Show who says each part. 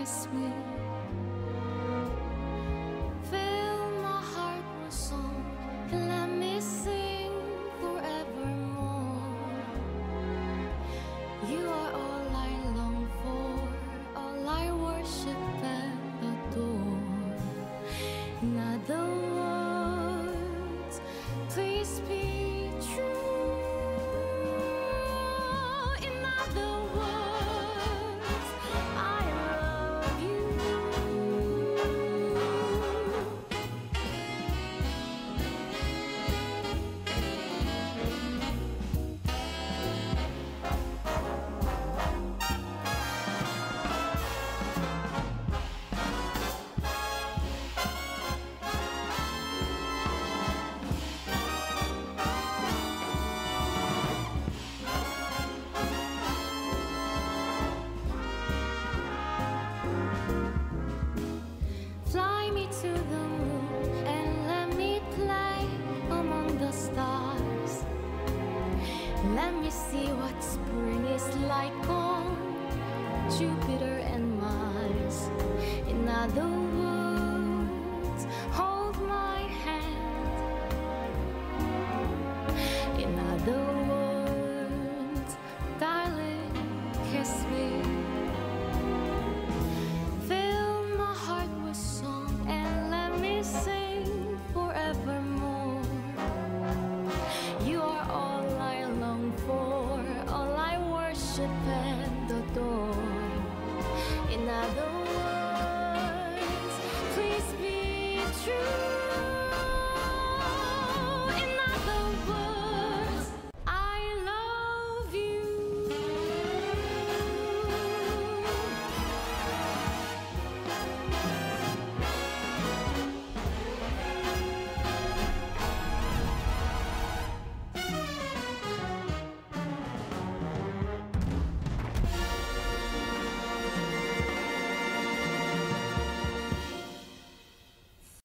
Speaker 1: kiss me. Fill my heart with song and let me sing forevermore. You are all I long for, all I worship and adore. In other words, please be true. In other words, I love you. Fly me to the moon and let me play among the stars. Let me see what spring is like on Jupiter and Mars. In other